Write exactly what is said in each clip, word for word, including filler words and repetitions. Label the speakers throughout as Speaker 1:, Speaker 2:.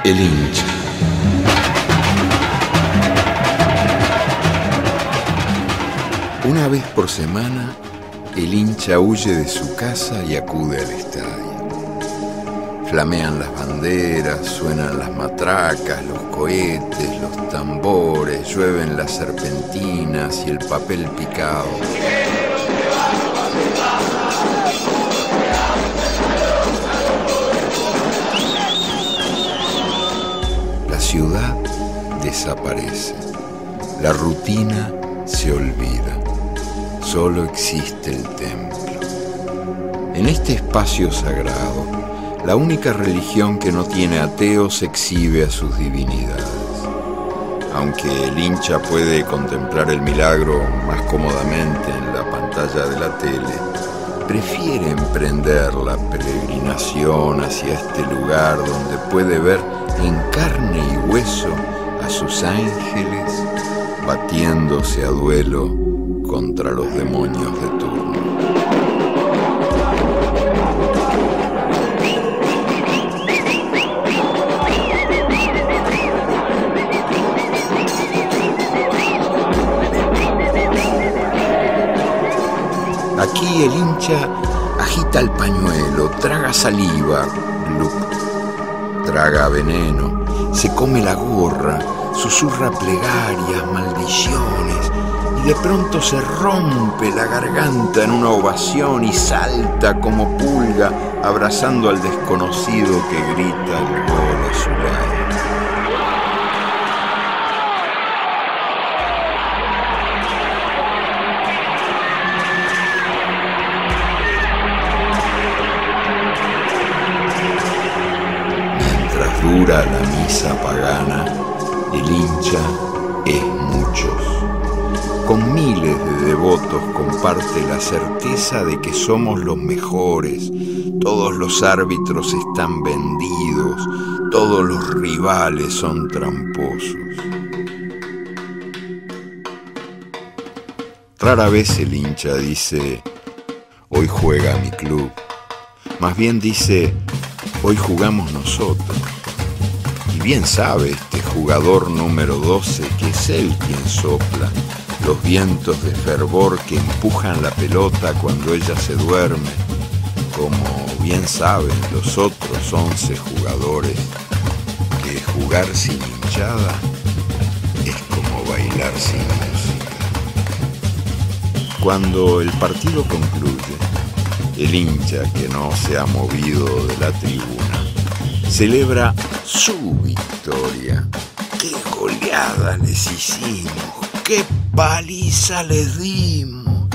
Speaker 1: El hincha. Una vez por semana, el hincha huye de su casa y acude al estadio. Flamean las banderas, suenan las matracas, los cohetes, los tambores, llueven las serpentinas y el papel picado. La ciudad desaparece, la rutina se olvida, solo existe el templo. En este espacio sagrado, la única religión que no tiene ateos exhibe a sus divinidades. Aunque el hincha puede contemplar el milagro más cómodamente en la pantalla de la tele, prefiere emprender la peregrinación hacia este lugar donde puede ver en carne y hueso a sus ángeles batiéndose a duelo contra los demonios de turno. Aquí el hincha agita el pañuelo, traga saliva, glup, traga veneno, se come la gorra, susurra plegarias, maldiciones, y de pronto se rompe la garganta en una ovación y salta como pulga, abrazando al desconocido que grita el gol a su lado. Dura la misa pagana, el hincha es muchos. Con miles de devotos comparte la certeza de que somos los mejores, todos los árbitros están vendidos, todos los rivales son tramposos. Rara vez el hincha dice, hoy juega mi club. Más bien dice, hoy jugamos nosotros. Y bien sabe este jugador número doce que es él quien sopla los vientos de fervor que empujan la pelota cuando ella se duerme, como bien saben los otros once jugadores que jugar sin hinchada es como bailar sin música. Cuando el partido concluye, el hincha que no se ha movido de la tribuna celebra su victoria. ¡Qué goleada les hicimos! ¡Qué paliza les dimos!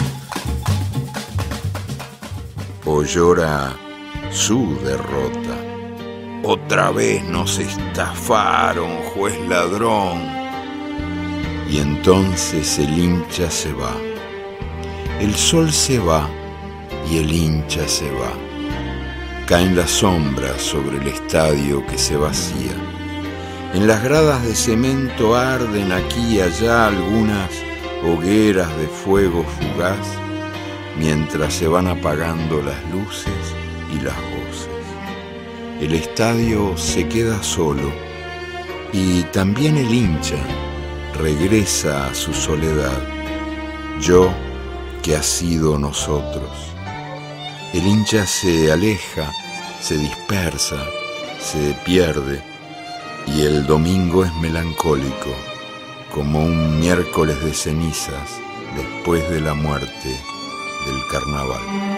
Speaker 1: O llora su derrota. Otra vez nos estafaron, juez ladrón. Y entonces el hincha se va. El sol se va y el hincha se va. Caen las sombras sobre el estadio que se vacía. En las gradas de cemento arden aquí y allá algunas hogueras de fuego fugaz, mientras se van apagando las luces y las voces. El estadio se queda solo y también el hincha regresa a su soledad. Yo, que ha sido nosotros. El hincha se aleja, se dispersa, se pierde, y el domingo es melancólico, como un miércoles de cenizas después de la muerte del carnaval.